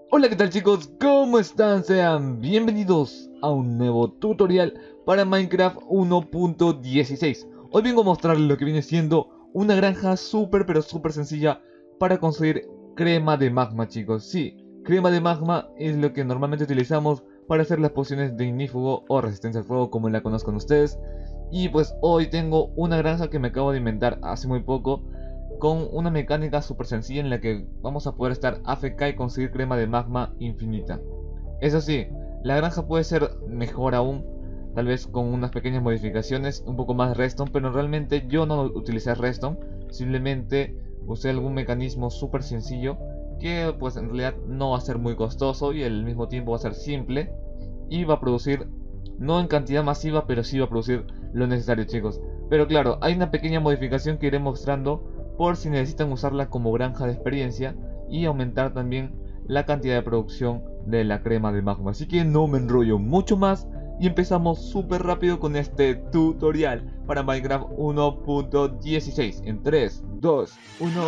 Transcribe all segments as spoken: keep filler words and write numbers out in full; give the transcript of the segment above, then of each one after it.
Hola, ¿qué tal chicos? ¿Cómo están? Sean bienvenidos a un nuevo tutorial para Minecraft uno punto dieciséis. Hoy vengo a mostrarles lo que viene siendo una granja súper pero súper sencilla para conseguir crema de magma, chicos. Sí, crema de magma es lo que normalmente utilizamos para hacer las pociones de ignífugo o resistencia al fuego, como la conozcan ustedes. Y pues hoy tengo una granja que me acabo de inventar hace muy poco, con una mecánica súper sencilla en la que vamos a poder estar A F K y conseguir crema de magma infinita. Eso sí, la granja puede ser mejor aún, tal vez con unas pequeñas modificaciones, un poco más redstone, pero realmente yo no utilicé redstone, simplemente usé algún mecanismo súper sencillo que pues en realidad no va a ser muy costoso y al mismo tiempo va a ser simple y va a producir, no en cantidad masiva, pero sí va a producir lo necesario, chicos. Pero claro, hay una pequeña modificación que iré mostrando por si necesitan usarla como granja de experiencia y aumentar también la cantidad de producción de la crema de magma. Así que no me enrollo mucho más y empezamos súper rápido con este tutorial para Minecraft uno punto dieciséis en tres, dos, uno.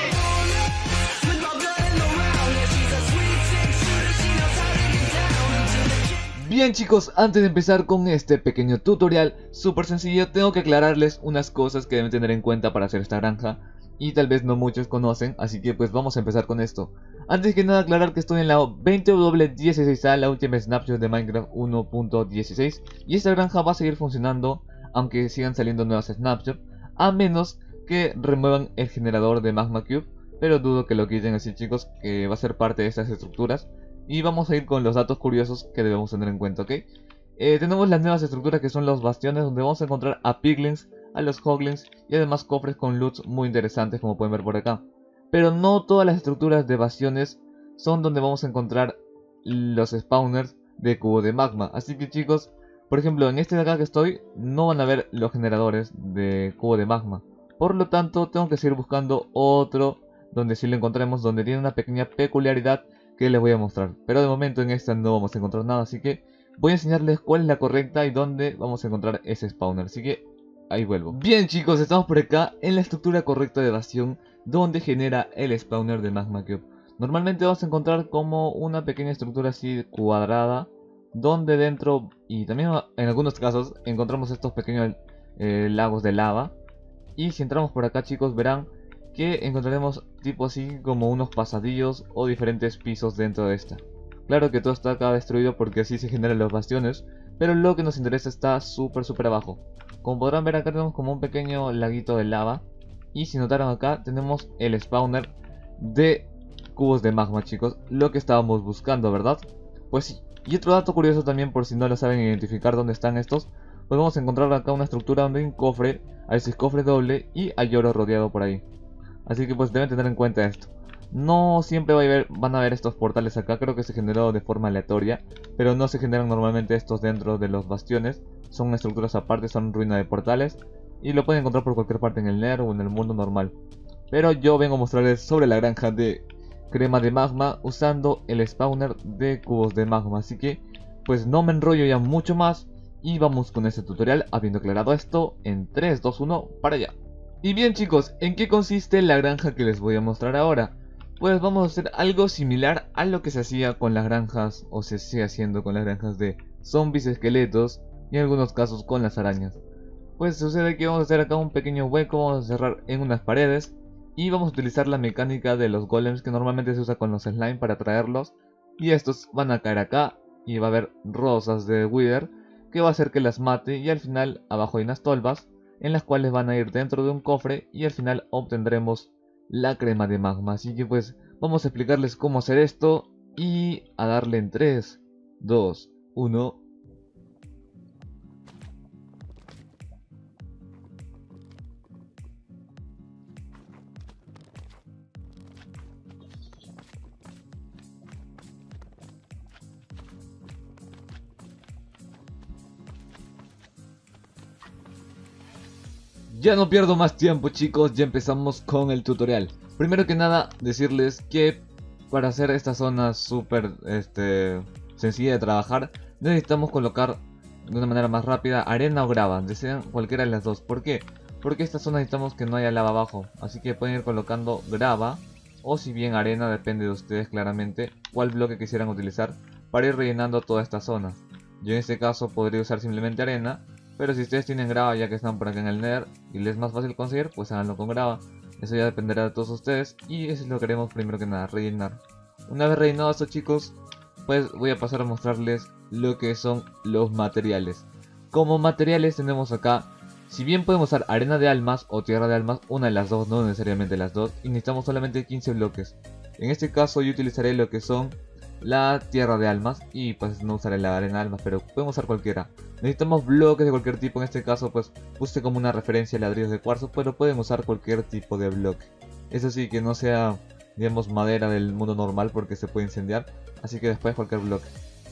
Bien chicos, antes de empezar con este pequeño tutorial súper sencillo, tengo que aclararles unas cosas que deben tener en cuenta para hacer esta granja y tal vez no muchos conocen, así que pues vamos a empezar con esto. Antes que nada, aclarar que estoy en la veinte doble u dieciséis A, la última snapshot de Minecraft uno punto dieciséis, y esta granja va a seguir funcionando aunque sigan saliendo nuevas snapshots, a menos que remuevan el generador de Magma Cube, pero dudo que lo quiten, así chicos, que va a ser parte de estas estructuras. Y vamos a ir con los datos curiosos que debemos tener en cuenta, ¿ok? Eh, tenemos las nuevas estructuras que son los bastiones, donde vamos a encontrar a piglins, a los hoglins y además cofres con loots muy interesantes, como pueden ver por acá. Pero no todas las estructuras de bastiones son donde vamos a encontrar los spawners de cubo de magma. Así que chicos, por ejemplo, en este de acá que estoy, no van a ver los generadores de cubo de magma. Por lo tanto, tengo que seguir buscando otro donde sí lo encontremos, donde tiene una pequeña peculiaridad que les voy a mostrar. Pero de momento en esta no vamos a encontrar nada, así que voy a enseñarles cuál es la correcta y dónde vamos a encontrar ese spawner. Así que ahí vuelvo. Bien chicos, estamos por acá en la estructura correcta de bastión, donde genera el spawner de Magma Cube. Normalmente vas a encontrar como una pequeña estructura así cuadrada, donde dentro, y también en algunos casos, encontramos estos pequeños eh, lagos de lava. Y si entramos por acá chicos, verán que encontraremos tipo así como unos pasadillos o diferentes pisos dentro de esta. Claro que todo está acá destruido porque así se generan los bastiones, pero lo que nos interesa está súper súper abajo. Como podrán ver, acá tenemos como un pequeño laguito de lava, y si notaron acá tenemos el spawner de cubos de magma, chicos, lo que estábamos buscando, ¿verdad? Pues sí. Y otro dato curioso también, por si no lo saben identificar dónde están estos, pues vamos a encontrar acá una estructura donde hay un cofre, a veces cofre doble, y hay oro rodeado por ahí. Así que pues deben tener en cuenta esto. No siempre va a haber, van a haber estos portales acá, creo que se generó de forma aleatoria, pero no se generan normalmente estos dentro de los bastiones. Son estructuras aparte, son ruinas de portales, y lo pueden encontrar por cualquier parte en el Nether o en el mundo normal. Pero yo vengo a mostrarles sobre la granja de crema de magma usando el spawner de cubos de magma. Así que pues no me enrollo ya mucho más y vamos con este tutorial habiendo aclarado esto en tres, dos, uno, para allá. Y bien chicos, ¿en qué consiste la granja que les voy a mostrar ahora? Pues vamos a hacer algo similar a lo que se hacía con las granjas, o se sigue haciendo con las granjas de zombies, esqueletos y en algunos casos con las arañas. Pues sucede que vamos a hacer acá un pequeño hueco, vamos a cerrar en unas paredes y vamos a utilizar la mecánica de los golems que normalmente se usa con los slime para atraerlos. Y estos van a caer acá y va a haber rosas de wither que va a hacer que las mate, y al final abajo hay unas tolvas en las cuales van a ir dentro de un cofre y al final obtendremos la crema de magma. Así que pues vamos a explicarles cómo hacer esto y a darle en tres, dos, uno. Ya no pierdo más tiempo chicos, ya empezamos con el tutorial. Primero que nada decirles que para hacer esta zona súper este, sencilla de trabajar, necesitamos colocar de una manera más rápida arena o grava, desean cualquiera de las dos. ¿Por qué? Porque esta zona necesitamos que no haya lava abajo, así que pueden ir colocando grava o si bien arena, depende de ustedes claramente cuál bloque quisieran utilizar para ir rellenando toda esta zona. Yo en este caso podría usar simplemente arena, pero si ustedes tienen grava ya que están por acá en el Nether y les es más fácil conseguir, pues háganlo con grava. Eso ya dependerá de todos ustedes y eso es lo que haremos primero que nada, rellenar. Una vez rellenado esto, chicos, pues voy a pasar a mostrarles lo que son los materiales. Como materiales tenemos acá, si bien podemos usar arena de almas o tierra de almas, una de las dos, no necesariamente las dos, y necesitamos solamente quince bloques. En este caso yo utilizaré lo que son la tierra de almas y pues no usaré la arena de almas, pero podemos usar cualquiera. Necesitamos bloques de cualquier tipo, en este caso pues puse como una referencia a ladrillos de cuarzo, pero pueden usar cualquier tipo de bloque. Eso sí, que no sea, digamos, madera del mundo normal porque se puede incendiar, así que después cualquier bloque.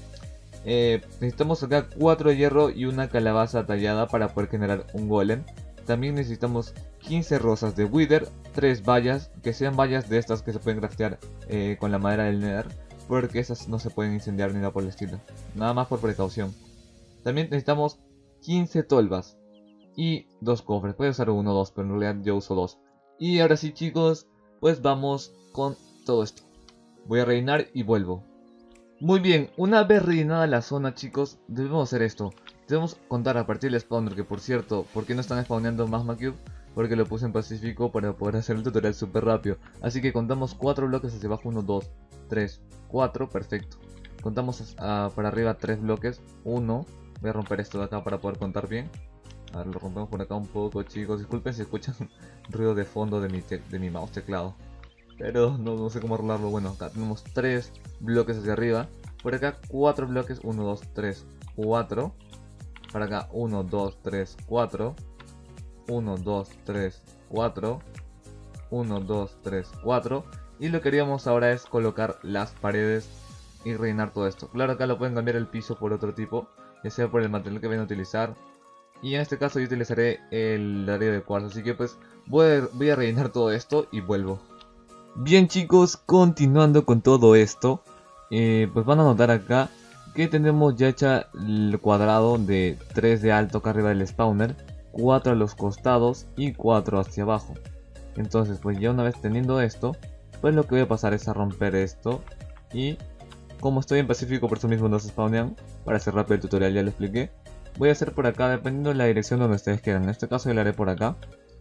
Eh, necesitamos acá cuatro de hierro y una calabaza tallada para poder generar un golem. También necesitamos quince rosas de wither, tres vallas, que sean vallas de estas que se pueden craftear eh, con la madera del nether, porque esas no se pueden incendiar ni nada por el estilo, nada más por precaución. También necesitamos quince tolvas y dos cofres, puede usar uno o dos, pero en realidad yo uso dos. Y ahora sí, chicos, pues vamos con todo esto. Voy a rellenar y vuelvo. Muy bien, una vez rellenada la zona, chicos, debemos hacer esto. Debemos contar a partir del spawner, que por cierto, ¿por qué no están spawneando Magma Cube? Porque lo puse en Pacífico para poder hacer el tutorial súper rápido. Así que contamos cuatro bloques hacia abajo, uno, dos, tres, cuatro, perfecto. Contamos uh, para arriba tres bloques, uno. Voy a romper esto de acá para poder contar bien. A ver, lo rompemos por acá un poco, chicos. Disculpen si escuchan ruido de fondo de mi, de mi mouse teclado. Pero no, no sé cómo arreglarlo. Bueno, acá tenemos tres bloques hacia arriba. Por acá cuatro bloques, uno, dos, tres, cuatro. Para acá uno, dos, tres, cuatro. uno, dos, tres, cuatro. uno, dos, tres, cuatro. Y lo que haríamos ahora es colocar las paredes y rellenar todo esto. Claro, acá lo pueden cambiar el piso por otro tipo, ya sea por el material que vayan a utilizar. Y en este caso yo utilizaré el ladrillo de cuarzo. Así que pues voy a, voy a rellenar todo esto y vuelvo. Bien, chicos, continuando con todo esto, eh, pues van a notar acá que tenemos ya hecha el cuadrado de tres de alto acá arriba del spawner, cuatro a los costados y cuatro hacia abajo. Entonces pues ya una vez teniendo esto, pues lo que voy a pasar es a romper esto. Y como estoy en Pacífico, por eso mismo no se spawnean. Para hacer rápido el tutorial ya lo expliqué. Voy a hacer por acá dependiendo de la dirección donde ustedes quieran. En este caso yo lo haré por acá.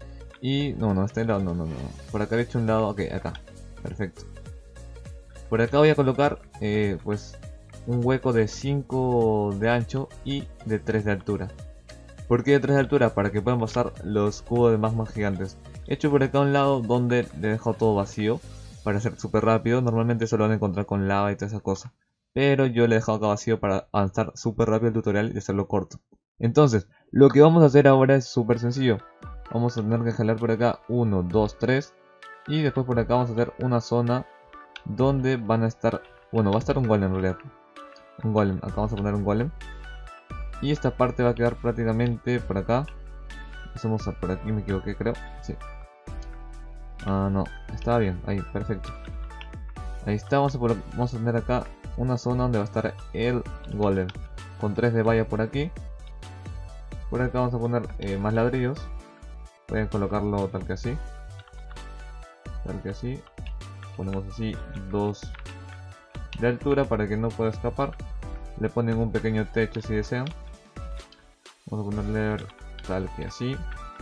Y no, no, este lado no, no, no. Por acá he hecho un lado, ok, acá. Perfecto. Por acá voy a colocar eh, pues un hueco de cinco de ancho y de tres de altura. ¿Por qué de tres de altura? Para que puedan pasar los cubos de magma gigantes. He hecho por acá un lado donde le he dejado todo vacío para hacer súper rápido. Normalmente eso lo van a encontrar con lava y toda esa cosa, pero yo le he dejado acá vacío para avanzar súper rápido el tutorial y hacerlo corto. Entonces, lo que vamos a hacer ahora es súper sencillo. Vamos a tener que jalar por acá uno, dos, tres. Y después por acá vamos a hacer una zona donde van a estar... Bueno, va a estar un golem en realidad. Un golem, acá vamos a poner un golem. Y esta parte va a quedar prácticamente por acá. Hacemos por aquí, me equivoqué creo. Sí. Ah, no, estaba bien, ahí, perfecto. Ahí está, vamos a, por, vamos a tener acá una zona donde va a estar el golem. Con tres de valla por aquí. Por acá vamos a poner eh, más ladrillos. Voy a colocarlo tal que así. Tal que así. Ponemos así dos de altura para que no pueda escapar. Le ponen un pequeño techo si desean. Vamos a ponerle tal que así.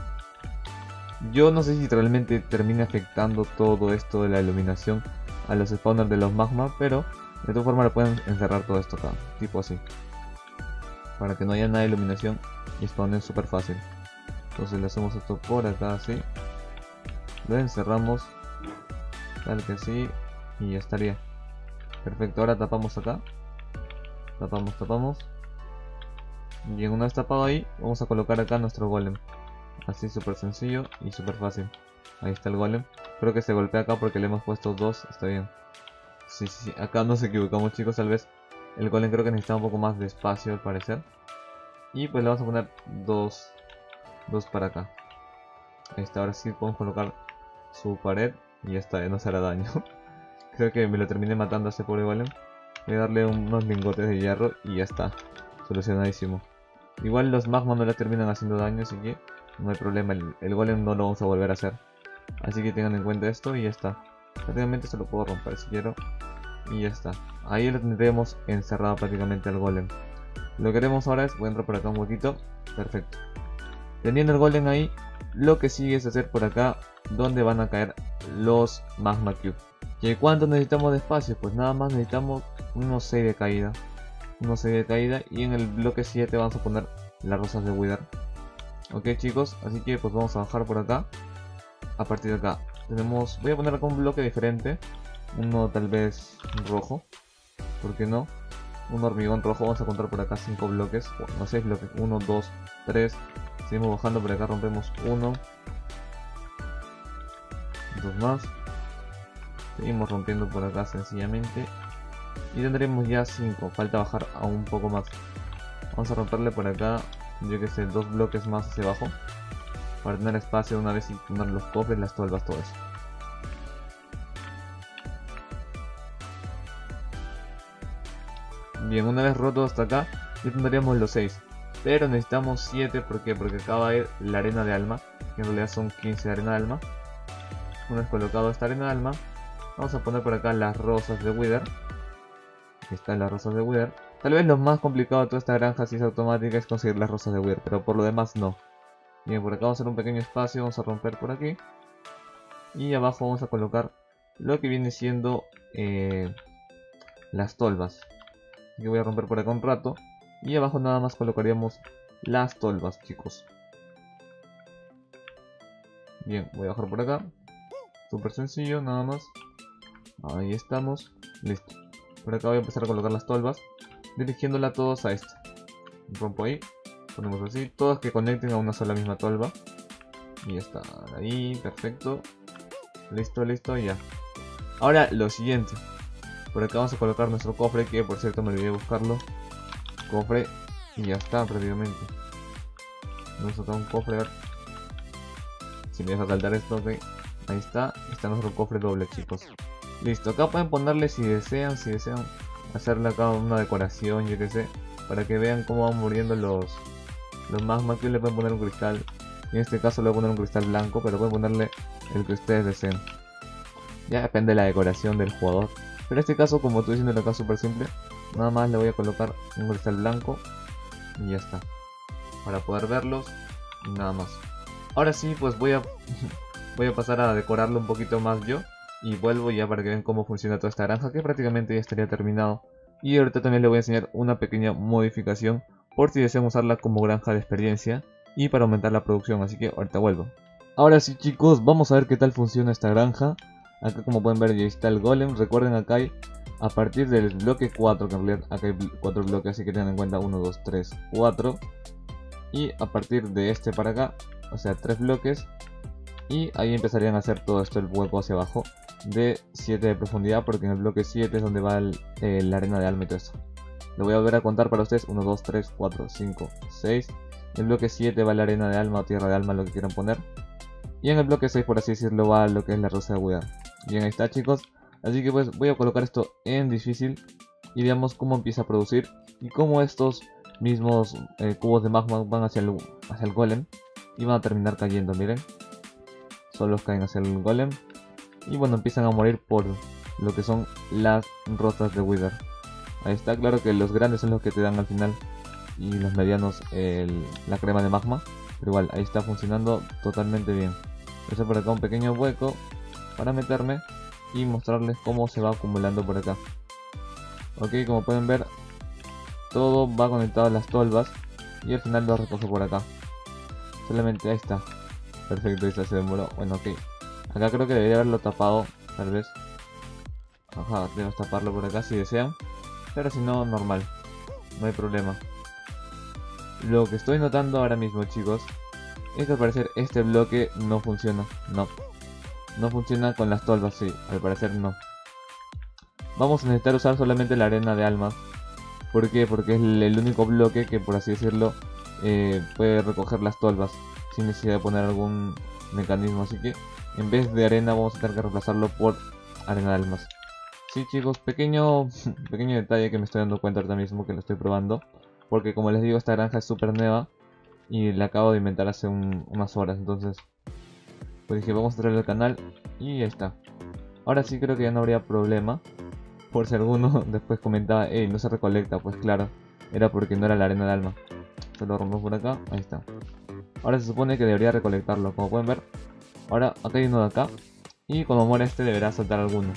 Yo no sé si realmente termina afectando todo esto de la iluminación a los spawners de los magma, pero de todas formas le pueden encerrar todo esto acá, tipo así, para que no haya nada de iluminación y spawnen súper fácil. Entonces le hacemos esto por acá así, lo encerramos tal que así y ya estaría. Perfecto, ahora tapamos acá, tapamos, tapamos, y en una vez tapado ahí vamos a colocar acá nuestro golem. Así súper sencillo y súper fácil. Ahí está el golem. Creo que se golpea acá porque le hemos puesto dos. Está bien. Sí, sí, sí. Acá nos equivocamos, chicos. Tal vez el golem creo que necesita un poco más de espacio al parecer. Y pues le vamos a poner dos. Dos para acá. Ahí está. Ahora sí podemos colocar su pared. Y ya está. Ya no se hará daño. Creo que me lo terminé matando a ese pobre golem. Voy a darle unos lingotes de hierro. Y ya está. Solucionadísimo. Igual los magma no le terminan haciendo daño. Así que no hay problema, el, el golem no lo vamos a volver a hacer. Así que tengan en cuenta esto y ya está. Prácticamente se lo puedo romper si quiero. Y ya está. Ahí lo tendremos encerrado prácticamente al golem. Lo que haremos ahora es, voy a entrar por acá un huequito. Perfecto. Teniendo el golem ahí, lo que sigue es hacer por acá donde van a caer los magma cube. ¿Y cuánto necesitamos de espacio? Pues nada más necesitamos unos seis de caída. Unos seis de caída, y en el bloque siete vamos a poner las rosas de wither. Ok chicos, así que pues vamos a bajar por acá. A partir de acá tenemos, voy a poner acá un bloque diferente. Uno tal vez rojo, ¿por qué no? Un hormigón rojo, vamos a contar por acá cinco bloques, no seis bloques, uno, dos, tres. Seguimos bajando por acá, rompemos uno, dos más. Seguimos rompiendo por acá sencillamente. Y tendremos ya cinco, falta bajar aún un poco más. Vamos a romperle por acá, yo que sé, dos bloques más hacia abajo. Para tener espacio de una vez y poner los cofres, las tolvas, todo eso. Bien, una vez roto hasta acá, ya tendríamos los seis. Pero necesitamos siete, ¿por qué? Porque acá va a ir la arena de alma, que en realidad son quince de arena de alma. Una vez colocado esta arena de alma, vamos a poner por acá las rosas de wither. Aquí están las rosas de wither. Tal vez lo más complicado de toda esta granja, si es automática, es conseguir las rosas de wither, pero por lo demás no. Bien, por acá vamos a hacer un pequeño espacio, vamos a romper por aquí. Y abajo vamos a colocar lo que viene siendo eh, las tolvas. Así que voy a romper por acá un rato. Y abajo nada más colocaríamos las tolvas, chicos. Bien, voy a bajar por acá. Súper sencillo, nada más. Ahí estamos. Listo. Por acá voy a empezar a colocar las tolvas, dirigiéndola todos a este. Rompo ahí. Ponemos así. Todas que conecten a una sola misma tolva. Y ya está. Ahí, perfecto. Listo, listo, ya. Ahora lo siguiente. Por acá vamos a colocar nuestro cofre, que por cierto me olvidé de buscarlo. Cofre. Y ya está prácticamente. Vamos a sacar un cofre, a ver. Si me deja saltar esto, ok. Ahí está. Está nuestro cofre doble, chicos. Listo, acá pueden ponerle si desean, si desean hacerle acá una decoración, yo que sé, para que vean cómo van muriendo los los magma cube. Le pueden poner un cristal, en este caso le voy a poner un cristal blanco, pero pueden ponerle el que ustedes deseen. Ya depende de la decoración del jugador, pero en este caso, como estoy diciendo acá, súper simple. Nada más le voy a colocar un cristal blanco y ya está, para poder verlos y nada más. Ahora sí, pues voy a voy a pasar a decorarlo un poquito más yo. Y vuelvo ya para que vean cómo funciona toda esta granja, que prácticamente ya estaría terminado. Y ahorita también le voy a enseñar una pequeña modificación, por si desean usarla como granja de experiencia y para aumentar la producción, así que ahorita vuelvo. Ahora sí chicos, vamos a ver qué tal funciona esta granja. Acá como pueden ver ya está el golem. Recuerden, acá hay a partir del bloque cuatro, que en realidad acá hay cuatro bloques, así que tengan en cuenta uno, dos, tres, cuatro. Y a partir de este para acá, o sea tres bloques. Y ahí empezarían a hacer todo esto, el hueco hacia abajo, de siete de profundidad, porque en el bloque siete es donde va el, eh, la arena de alma y todo eso. Lo voy a volver a contar para ustedes: uno, dos, tres, cuatro, cinco, seis. En el bloque siete va la arena de alma o tierra de alma, lo que quieran poner. Y en el bloque seis, por así decirlo, va lo que es la rosa de wither. Bien, ahí está chicos. Así que pues voy a colocar esto en difícil y veamos cómo empieza a producir y cómo estos mismos eh, cubos de magma van hacia el, hacia el golem y van a terminar cayendo, miren. Solo caen hacia el golem y bueno, empiezan a morir por lo que son las rosas de wither. Ahí está, claro que los grandes son los que te dan al final y los medianos el, la crema de magma, pero igual ahí está funcionando totalmente bien. Voy a hacer por acá un pequeño hueco para meterme y mostrarles cómo se va acumulando por acá. Ok, como pueden ver, todo va conectado a las tolvas y al final lo recoge por acá. Solamente ahí está. Perfecto, ahí está, se demoró. Bueno, ok. Acá creo que debería haberlo tapado, tal vez. Ajá, debemos taparlo por acá si desean. Pero si no, normal. No hay problema. Lo que estoy notando ahora mismo, chicos, es que al parecer este bloque no funciona. No. No funciona con las tolvas, sí. Al parecer no. Vamos a necesitar usar solamente la arena de alma. ¿Por qué? Porque es el único bloque que, por así decirlo, eh, puede recoger las tolvas sin necesidad de poner algún mecanismo. Así que en vez de arena vamos a tener que reemplazarlo por arena de almas. Sí chicos, pequeño pequeño detalle que me estoy dando cuenta ahorita mismo que lo estoy probando. Porque como les digo, esta granja es súper nueva y la acabo de inventar hace un, unas horas. Entonces pues dije, vamos a traerle al canal y ya está. ahora sí creo que ya no habría problema. Por si alguno después comentaba, hey, no se recolecta, pues claro, era porque no era la arena del alma. Se lo rompemos por acá, ahí está. Ahora se supone que debería recolectarlo, como pueden ver. Ahora acá hay uno de acá. Y cuando muera este deberá saltar alguno.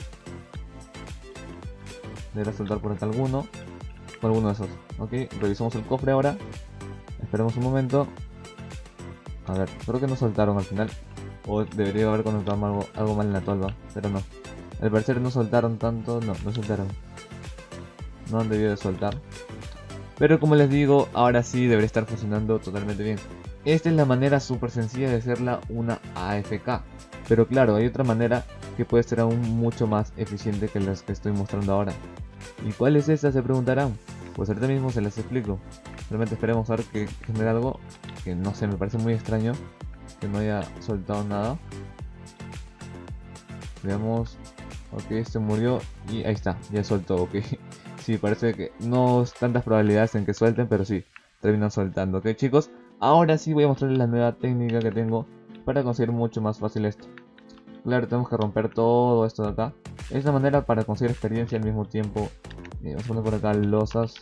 Deberá saltar por acá alguno. O alguno de esos. Ok, revisamos el cofre ahora. Esperemos un momento. A ver, creo que no soltaron al final. O debería haber conectado algo, algo mal en la tolva. Pero no. Al parecer no soltaron tanto. No, no soltaron. No han debido de soltar. Pero como les digo, ahora sí debería estar funcionando totalmente bien. Esta es la manera súper sencilla de hacerla una A F K. Pero claro, hay otra manera que puede ser aún mucho más eficiente que las que estoy mostrando ahora. ¿Y cuál es esa? Se preguntarán. Pues ahorita mismo se las explico. Realmente esperemos a ver que genera algo que no sé, me parece muy extraño que no haya soltado nada. Veamos. Ok, este murió y ahí está, ya soltó, ok. Sí, parece que no tantas probabilidades en que suelten, pero sí, terminan soltando, ok chicos. Ahora sí voy a mostrarles la nueva técnica que tengo para conseguir mucho más fácil esto. Claro, tenemos que romper todo esto de acá. Es la manera para conseguir experiencia al mismo tiempo. Eh, vamos a poner por acá losas.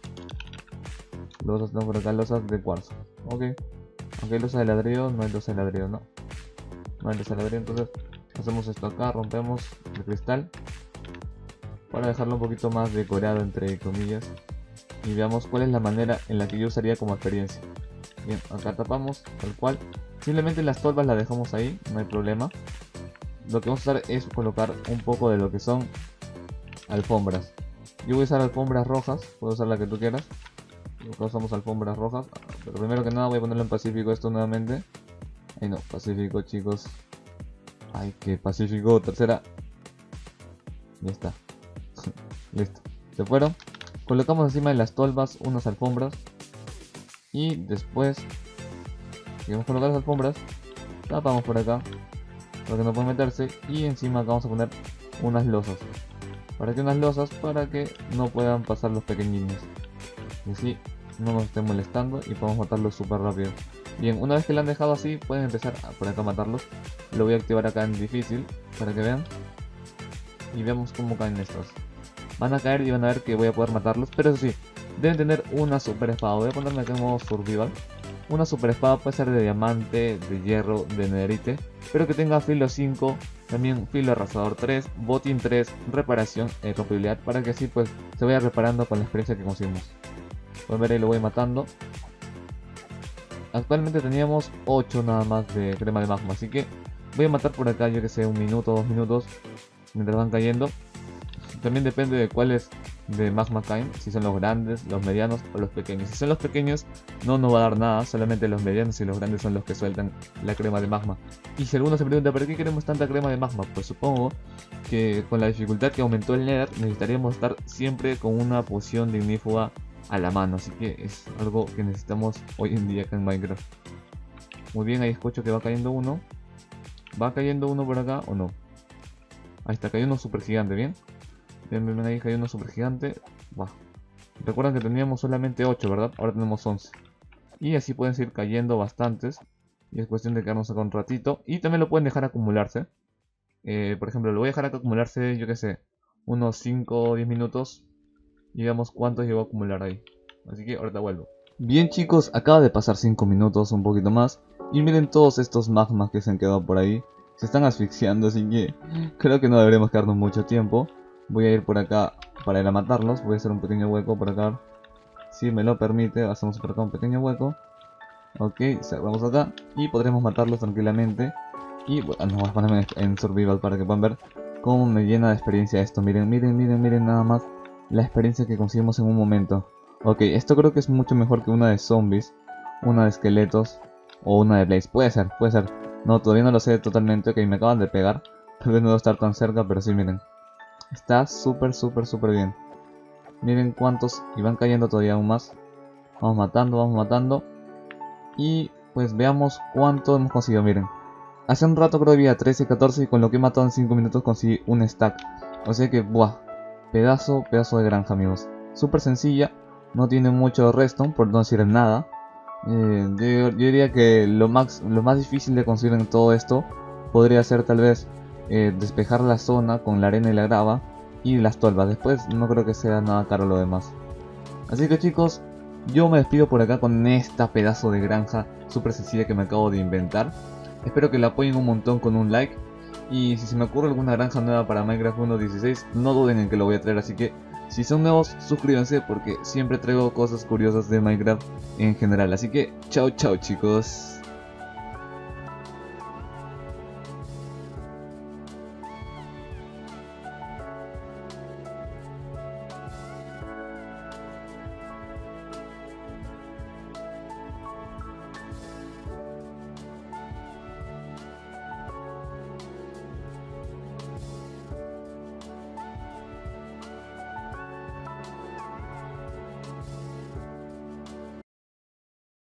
Losas, tenemos por acá losas de cuarzo. Ok. Aunque hay losas de ladrillo, no hay losas de ladrillo, no. No hay losas de ladrillo, entonces hacemos esto acá, rompemos el cristal. Para dejarlo un poquito más decorado entre comillas. Y veamos cuál es la manera en la que yo usaría como experiencia. Bien, acá tapamos, tal cual. Simplemente las tolvas las dejamos ahí, no hay problema. Lo que vamos a hacer es colocar un poco de lo que son alfombras. Yo voy a usar alfombras rojas, puedes usar la que tú quieras. Acá usamos alfombras rojas. Pero primero que nada voy a ponerlo en pacífico esto nuevamente. Ay no, pacífico chicos. Ay, que pacífico, tercera. Ya está. Listo, se fueron. Colocamos encima de las tolvas unas alfombras. Y después que vamos a colocar las alfombras, tapamos por acá para que no puedan meterse. Y encima acá vamos a poner unas losas. ¿Para que unas losas? Para que no puedan pasar los pequeñines. Y así no nos estén molestando y podemos matarlos súper rápido. Bien, una vez que lo han dejado así, pueden empezar a por acá a matarlos. Lo voy a activar acá en difícil para que vean. Y veamos cómo caen estos. Van a caer y van a ver que voy a poder matarlos. Pero eso sí, deben tener una super espada. Voy a ponerme acá en modo survival. Una super espada puede ser de diamante, de hierro, de netherite. Pero que tenga filo cinco, también filo arrasador tres, botín tres, reparación e rompibilidad. Para que así pues se vaya reparando con la experiencia que conseguimos. Pueden ver ahí lo voy matando. Actualmente teníamos ocho nada más de crema de magma. Así que voy a matar por acá yo que sé un minuto, dos minutos. Mientras van cayendo. También depende de cuáles de magma caen. Si son los grandes, los medianos o los pequeños. Si son los pequeños no nos va a dar nada. Solamente los medianos y los grandes son los que sueltan la crema de magma. Y si alguno se pregunta ¿por qué queremos tanta crema de magma? Pues supongo que con la dificultad que aumentó el Nether necesitaríamos estar siempre con una poción dignífuga a la mano. Así que es algo que necesitamos hoy en día acá en Minecraft. Muy bien, ahí escucho que va cayendo uno. ¿Va cayendo uno por acá o no? Ahí está, cayó uno super gigante, ¿bien? Bien, bien, bien, ahí cayó uno super gigante. Wow. Recuerden que teníamos solamente ocho, ¿verdad? Ahora tenemos once. Y así pueden seguir cayendo bastantes. Y es cuestión de quedarnos acá un ratito. Y también lo pueden dejar acumularse. Eh, por ejemplo, lo voy a dejar acá acumularse, yo que sé, unos cinco o diez minutos. Y veamos cuántos llegó a acumular ahí. Así que ahorita vuelvo. Bien chicos, acaba de pasar cinco minutos, un poquito más. Y miren todos estos magmas que se han quedado por ahí. Se están asfixiando, así que creo que no deberemos quedarnos mucho tiempo. Voy a ir por acá para ir a matarlos. Voy a hacer un pequeño hueco por acá. Si me lo permite, hacemos por acá un pequeño hueco. Ok, cerramos acá y podremos matarlos tranquilamente. Y bueno, nos vamos a poner en survival para que puedan ver cómo me llena de experiencia esto. Miren, miren, miren, miren nada más la experiencia que conseguimos en un momento. Ok, esto creo que es mucho mejor que una de zombies, una de esqueletos o una de blaze. Puede ser, puede ser. No, todavía no lo sé totalmente. Ok, me acaban de pegar. Tal vez no debo estar tan cerca, pero sí, miren. Está súper, súper, súper bien. Miren cuántos. Y van cayendo todavía aún más. Vamos matando, vamos matando. Y pues veamos cuánto hemos conseguido, miren. Hace un rato creo que había trece, catorce. Y con lo que he matado en cinco minutos conseguí un stack. O sea que, buah. Pedazo, pedazo de granja, amigos. Súper sencilla. No tiene mucho redstone, por no decir nada. Eh, yo, yo diría que lo más, lo más difícil de conseguir en todo esto podría ser tal vez eh, despejar la zona con la arena y la grava y las tolvas. Después no creo que sea nada caro lo demás. Así que chicos, yo me despido por acá con esta pedazo de granja súper sencilla que me acabo de inventar. Espero que la apoyen un montón con un like. Y si se me ocurre alguna granja nueva para Minecraft uno punto dieciséis, no duden en que lo voy a traer. Así que si son nuevos, suscríbanse porque siempre traigo cosas curiosas de Minecraft en general. Así que chao chao chicos.